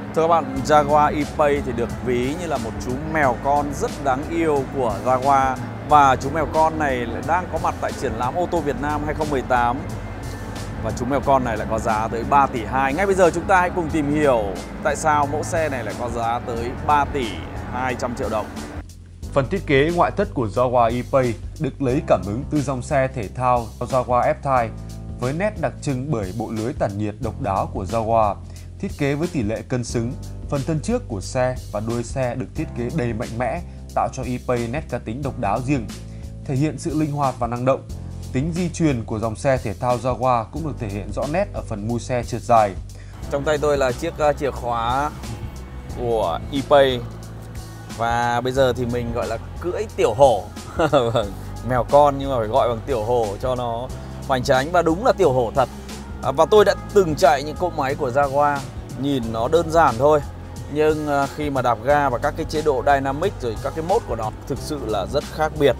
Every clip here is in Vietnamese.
Thưa các bạn, Jaguar E-Pace thì được ví như là một chú mèo con rất đáng yêu của Jaguar. Và chú mèo con này lại đang có mặt tại triển lãm ô tô Việt Nam 2018. Và chú mèo con này lại có giá tới 3 tỷ 2. Ngay bây giờ chúng ta hãy cùng tìm hiểu tại sao mẫu xe này lại có giá tới 3 tỷ 200 triệu đồng. Phần thiết kế ngoại thất của Jaguar E-Pace được lấy cảm hứng từ dòng xe thể thao Jaguar F-Type với nét đặc trưng bởi bộ lưới tản nhiệt độc đáo của Jaguar. Thiết kế với tỷ lệ cân xứng, phần thân trước của xe và đuôi xe được thiết kế đầy mạnh mẽ, tạo cho E-Pace nét cá tính độc đáo riêng, thể hiện sự linh hoạt và năng động. Tính di truyền của dòng xe thể thao Jaguar cũng được thể hiện rõ nét ở phần mui xe trượt dài. Trong tay tôi là chiếc chìa khóa của E-Pace. Và bây giờ thì mình gọi là cưỡi tiểu hổ. Mèo con nhưng mà phải gọi bằng tiểu hổ cho nó hoành tráng, và đúng là tiểu hổ thật. Và tôi đã từng chạy những cỗ máy của Jaguar. Nhìn nó đơn giản thôi, nhưng khi mà đạp ga và các cái chế độ dynamic rồi các cái mode của nó thực sự là rất khác biệt.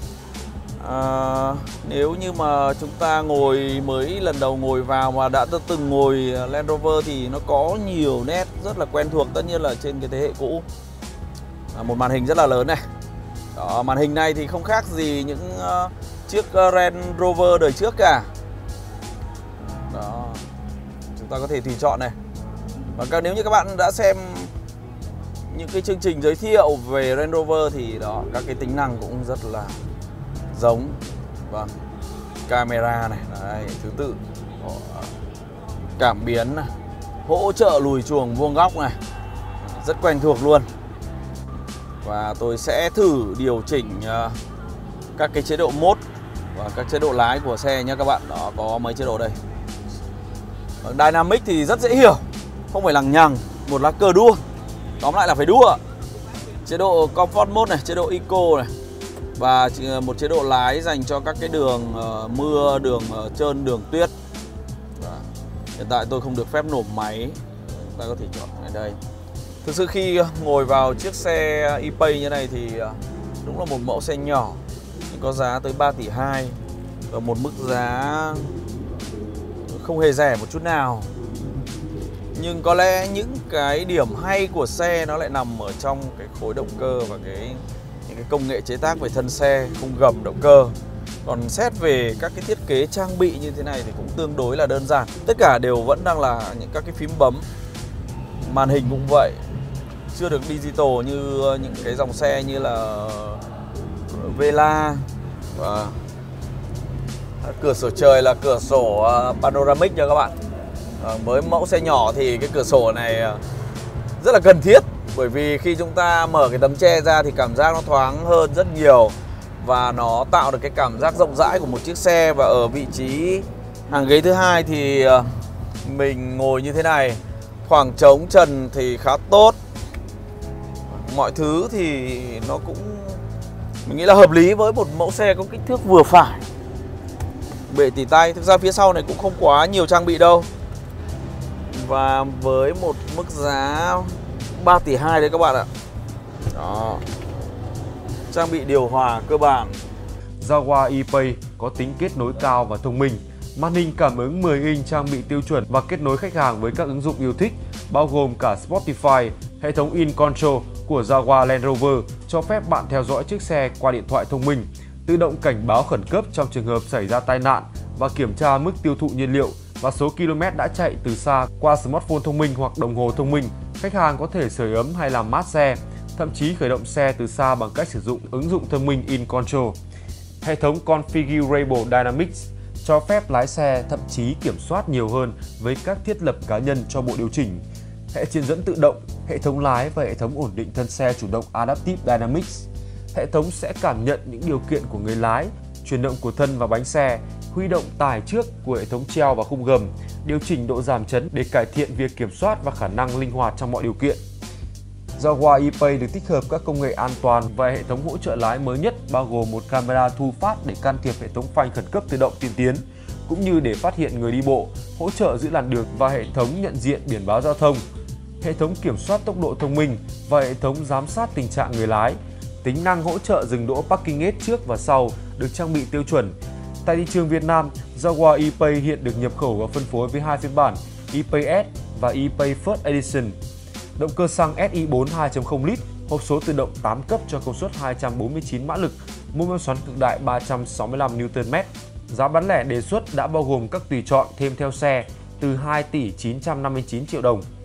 Nếu như mà chúng ta mới lần đầu ngồi vào mà đã từng ngồi Land Rover thì nó có nhiều nét rất là quen thuộc, tất nhiên là trên cái thế hệ cũ. Một màn hình rất là lớn này. Đó, màn hình này thì không khác gì những chiếc Land Rover đời trước cả. Đó, chúng ta có thể tùy chọn này. Và nếu như các bạn đã xem những cái chương trình giới thiệu về Land Rover thì đó, các cái tính năng cũng rất là giống. Vâng, camera này, đấy, thứ tự, cảm biến này, hỗ trợ lùi chuồng vuông góc này, rất quen thuộc luôn. Và tôi sẽ thử điều chỉnh các cái chế độ mode và các chế độ lái của xe nhé các bạn. Đó, có mấy chế độ đây. Dynamic thì rất dễ hiểu, không phải lằng nhằng, một lá cờ đua. Tóm lại là phải đua. Chế độ Comfort Mode này, chế độ Eco này, và một chế độ lái dành cho các cái đường mưa, đường trơn, đường tuyết. Hiện tại tôi không được phép nổ máy, chúng ta có thể chọn ở đây. Thực sự khi ngồi vào chiếc xe E-Pace như này thì đúng là một mẫu xe nhỏ, nhưng có giá tới 3 tỷ 2 và một mức giá không hề rẻ một chút nào. Nhưng có lẽ những cái điểm hay của xe nó lại nằm ở trong cái khối động cơ và những cái công nghệ chế tác về thân xe, khung gầm, động cơ. Còn xét về các cái thiết kế trang bị như thế này thì cũng tương đối là đơn giản. Tất cả đều vẫn đang là những các cái phím bấm. Màn hình cũng vậy, chưa được digital như những cái dòng xe như là Vela. Và cửa sổ trời là cửa sổ panoramic nha các bạn. Với mẫu xe nhỏ thì cái cửa sổ này rất là cần thiết, bởi vì khi chúng ta mở cái tấm che ra thì cảm giác nó thoáng hơn rất nhiều, và nó tạo được cái cảm giác rộng rãi của một chiếc xe. Và ở vị trí hàng ghế thứ hai thì mình ngồi như thế này, khoảng trống trần thì khá tốt. Mọi thứ thì nó cũng, mình nghĩ là hợp lý với một mẫu xe có kích thước vừa phải. Bệ tỉ tay, thực ra phía sau này cũng không quá nhiều trang bị đâu. Và với một mức giá 3 tỷ 2 đấy các bạn ạ. Đó, trang bị điều hòa cơ bản. Jaguar E-Pace có tính kết nối cao và thông minh. Màn hình cảm ứng 10 inch trang bị tiêu chuẩn và kết nối khách hàng với các ứng dụng yêu thích, bao gồm cả Spotify. Hệ thống InControl của Jaguar Land Rover cho phép bạn theo dõi chiếc xe qua điện thoại thông minh, tự động cảnh báo khẩn cấp trong trường hợp xảy ra tai nạn và kiểm tra mức tiêu thụ nhiên liệu và số km đã chạy từ xa qua smartphone thông minh hoặc đồng hồ thông minh. Khách hàng có thể sưởi ấm hay làm mát xe, thậm chí khởi động xe từ xa bằng cách sử dụng ứng dụng thông minh InControl. Hệ thống Configurable Dynamics cho phép lái xe thậm chí kiểm soát nhiều hơn với các thiết lập cá nhân cho bộ điều chỉnh. Hệ truyền dẫn tự động, hệ thống lái và hệ thống ổn định thân xe chủ động Adaptive Dynamics. Hệ thống sẽ cảm nhận những điều kiện của người lái, chuyển động của thân và bánh xe, huy động tải trước của hệ thống treo và khung gầm, điều chỉnh độ giảm chấn để cải thiện việc kiểm soát và khả năng linh hoạt trong mọi điều kiện. Jaguar E-Pace được tích hợp các công nghệ an toàn và hệ thống hỗ trợ lái mới nhất, bao gồm một camera thu phát để can thiệp hệ thống phanh khẩn cấp tự động tiên tiến, cũng như để phát hiện người đi bộ, hỗ trợ giữ làn đường và hệ thống nhận diện biển báo giao thông, hệ thống kiểm soát tốc độ thông minh và hệ thống giám sát tình trạng người lái. Tính năng hỗ trợ dừng đỗ Parking Aid trước và sau được trang bị tiêu chuẩn. Tại thị trường Việt Nam, Jaguar E-Pace hiện được nhập khẩu và phân phối với hai phiên bản E-Pace S và E-Pace First Edition. động cơ xăng SI4 2.0 lít, hộp số tự động 8 cấp cho công suất 249 mã lực, mô men xoắn cực đại 365 Nm. Giá bán lẻ đề xuất đã bao gồm các tùy chọn thêm theo xe từ 2 tỷ 959 triệu đồng.